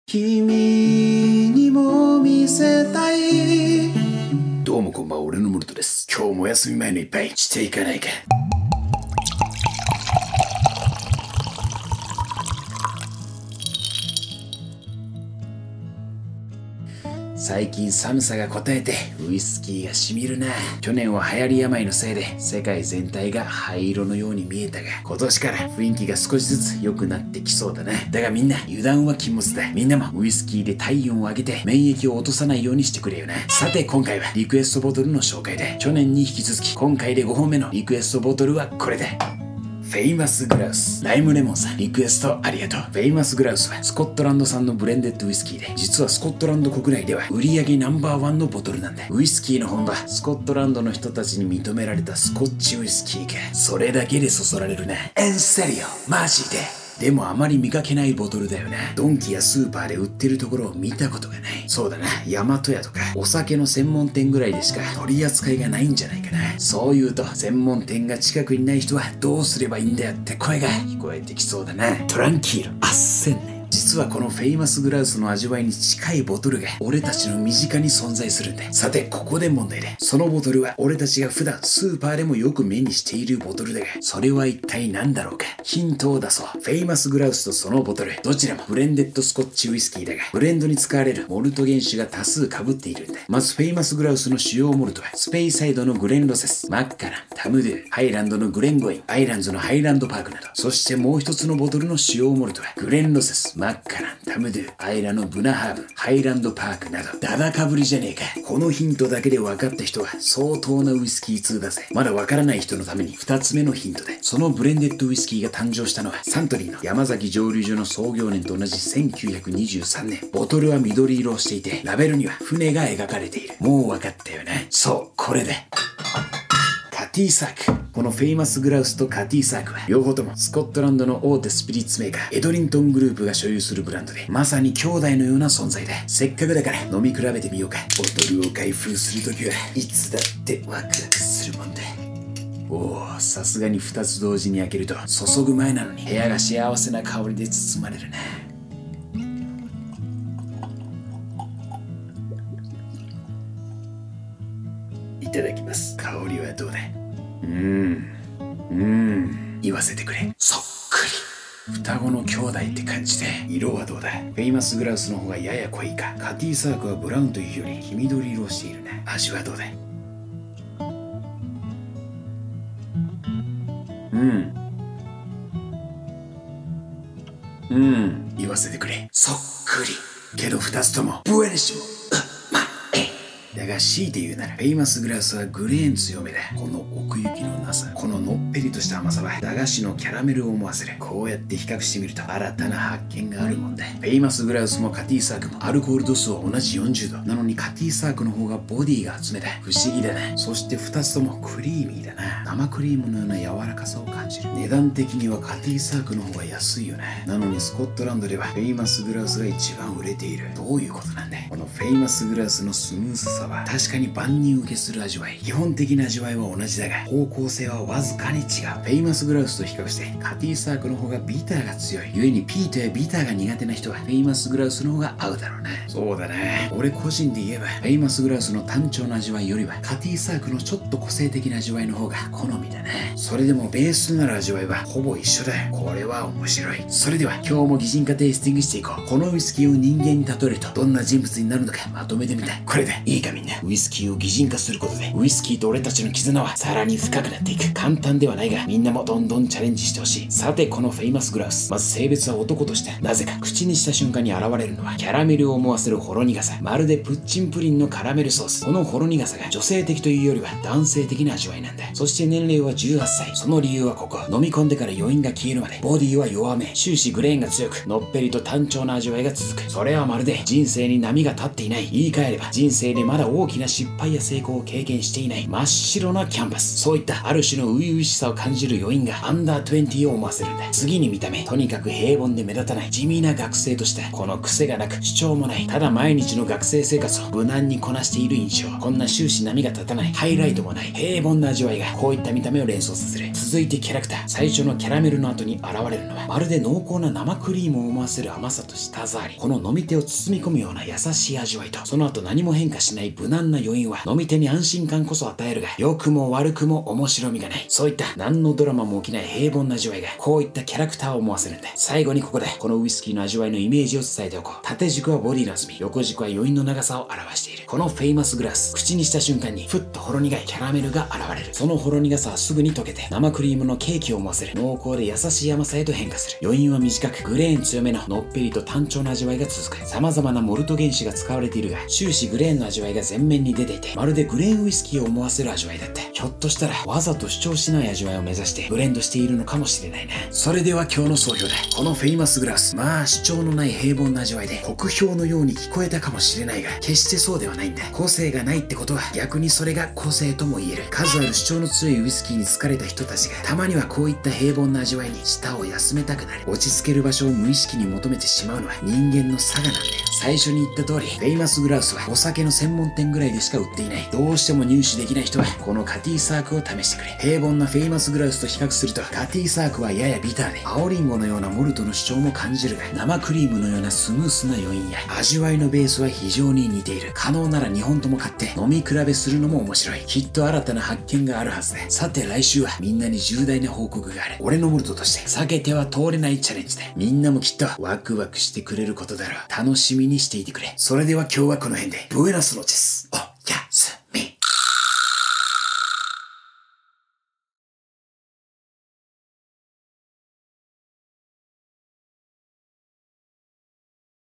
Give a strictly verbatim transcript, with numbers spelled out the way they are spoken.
君にも見せたい。どうもこんばんは、俺のムルトです。今日も休み前の一杯していかないか。最近寒さがこたえてウイスキーがしみるな。去年は流行り病のせいで世界全体が灰色のように見えたが、今年から雰囲気が少しずつ良くなってきそうだな。だがみんな油断は禁物だ。みんなもウイスキーで体温を上げて免疫を落とさないようにしてくれよな。さて今回はリクエストボトルの紹介で、去年に引き続き今回でごほんめのリクエストボトルはこれだ。フェイマスグラウス。ライムレモンさん、リクエストありがとう。フェイマスグラウスはスコットランド産のブレンデッドウイスキーで、実はスコットランド国内では売り上げナンバーワンのボトルなんだ。ウイスキーの本場スコットランドの人たちに認められたスコッチウイスキーか。それだけでそそられるな。エンセリオ、マジで。でもあまり見かけないボトルだよな。ドンキやスーパーで売ってるところを見たことがない。そうだな、大和屋とかお酒の専門店ぐらいでしか取り扱いがないんじゃないかな。そう言うと専門店が近くにない人はどうすればいいんだよって声が聞こえてきそうだな。トランキール、あっせんね。実はこのフェイマスグラウスの味わいに近いボトルが俺たちの身近に存在するんだ。さてここで問題だ。そのボトルは俺たちが普段スーパーでもよく目にしているボトルだが、それは一体何だろうか。ヒントを出そう。フェイマスグラウスとそのボトル、どちらもブレンデッドスコッチウイスキーだが、ブレンドに使われるモルト原種が多数被っているんだ。まずフェイマスグラウスの主要モルトはスペイサイドのグレンロセス、マッカラン、タムドゥ、ハイランドのグレンゴイン、アイランズのハイランドパークなど。そしてもう一つのボトルの主要モルトはグレンロセス、マッカラン、タムドゥ、アイラのブナハーブ、ハイランドパークなど。ダダかぶりじゃねえか。このヒントだけで分かった人は相当なウイスキー通だぜ。まだ分からない人のために二つ目のヒントで、そのブレンデッドウイスキーが誕生したのはサントリーの山崎蒸留所の創業年と同じせんきゅうひゃくにじゅうさんねん。ボトルは緑色をしていて、ラベルには船が描かれている。もう分かったよな。そう、これだ。カティサーク。このフェイマスグラウスとカティサークは両方ともスコットランドの大手スピリッツメーカーエドリントングループが所有するブランドで、まさに兄弟のような存在だ。せっかくだから飲み比べてみようか。ボトルを開封するときはいつだってワクワクするもんだ。おお、さすがにふたつ同時に開けると注ぐ前なのに部屋が幸せな香りで包まれるな。いただきます。香りはどうだ。うーん、うーん、言わせてくれ。そっくり。双子の兄弟って感じで。色はどうだ。フェイマスグラウスの方がやや濃いか。カティサークはブラウンというより黄緑色をしているな。味はどうだ。うん、うん、言わせてくれ。そっくり。けど二つともブエニッシモ。だが強いて言うならフェイマスグラウスはグレーン強めだ。この奥行きのなさ、こののっぺりとした甘さは駄菓子のキャラメルを思わせる。こうやって比較してみると新たな発見があるもんだ。フェイマスグラウスもカティサークもアルコール度数は同じよんじゅうどなのに、カティサークの方がボディが厚めだ。不思議だな。そしてふたつともクリーミーだな。生クリームのような柔らかさを感じる。値段的にはカティサークの方が安いよな。なのにスコットランドではフェイマスグラウスが一番売れている。どういうことなんだ。このフェイマスグラウスのスムースさは確かに万人受けする味わい。基本的な味わいは同じだが方向性はわずかに違う。フェイマスグラウスと比較してカティサークの方がビターが強い。故にピートやビターが苦手な人はフェイマスグラウスの方が合うだろうな。そうだな。俺個人で言えばフェイマスグラウスの単調な味わいよりはカティサークのちょっと個性的な味わいの方が好みだな。それでもベースとなる味わいはほぼ一緒だよ。これは面白い。それでは今日も擬人化テイスティングしていこう。このウイスキーを人間に例えるとどんな人物になるのかまとめてみた。これでいいかみんな。ウイスキーを擬人化することでウイスキーと俺たちの絆はさらに深くなっていく。簡単ではないがみんなもどんどんチャレンジしてほしい。さてこのフェイマスグラウス、まず性別は男として、なぜか口にした瞬間に現れるのはキャラメルを思わせるほろ苦さ。まるでプッチンプリンのカラメルソース。このほろ苦さが女性的というよりは男性的な味わいなんだ。そして年齢はじゅうはっさい。その理由はここ。飲み込んでから余韻が消えるまでボディは弱め、終始グレーンが強く、のっぺりと単調な味わいが続く。それはまるで人生に波が立っていない。言い換えれば人生でまだまだ大きな失敗や成功を経験していない真っ白なキャンパス。そういったある種の初々しさを感じる余韻がアンダーにじゅうを思わせるんだ。次に見た目、とにかく平凡で目立たない地味な学生として、この癖がなく主張もない、ただ毎日の学生生活を無難にこなしている印象。こんな終始波が立たない、ハイライトもない平凡な味わいがこういった見た目を連想させる。続いてキャラクター。最初のキャラメルの後に現れるのはまるで濃厚な生クリームを思わせる甘さと舌触り。この飲み手を包み込むような優しい味わいと、その後何も変化しない無難な余韻は飲み手に安心感こそ与えるが、良くも悪くも面白みがない。そういった何のドラマも起きない平凡な味わいがこういったキャラクターを思わせるんだ。最後にここでこのウイスキーの味わいのイメージを伝えておこう。縦軸はボディの厚み、横軸は余韻の長さを表している。このフェイマスグラス、口にした瞬間にふっとほろ苦いキャラメルが現れる。そのほろ苦さはすぐに溶けて生クリームのケーキを思わせる濃厚で優しい甘さへと変化する。余韻は短くグレーン強めののっぺりと単調な味わいが続く。様々なモルト原酒が使われているが、終始グレーンの味わいが前面に出ていて、まるでグレーンウイスキーを思わせる味わいだった。ひょっとしたらわざと主張しない味わいを目指してブレンドしているのかもしれないな。それでは今日の総評だ。このフェイマスグラス、まあ主張のない平凡な味わいで酷評のように聞こえたかもしれないが、決してそうではないんだ。個性がないってことは逆にそれが個性とも言える。数ある主張の強いウイスキーに疲れた人たちがたまにはこういった平凡な味わいに舌を休めたくなる。落ち着ける場所を無意識に求めてしまうのは人間の差がなんだよ。最初に言った通り、フェイマスグラウスはお酒の専門店ぐらいでしか売っていない。どうしても入手できない人はこのカティーサークを試してくれ。平凡なフェイマスグラウスと比較するとカティーサークはややビターで青リンゴのようなモルトの主張も感じるが、生クリームのようなスムースな余韻や味わいのベースは非常に似ている。可能ならにほんとも買って飲み比べするのも面白い。きっと新たな発見があるはずだ。さて来週はみんなに重大な報告がある。俺のモルトとして避けては通れないチャレンジだ。みんなもきっとワクワクしてくれることだろう。楽しみにしていてくれ。それでは今日はこの辺で。ブエナスノチェス。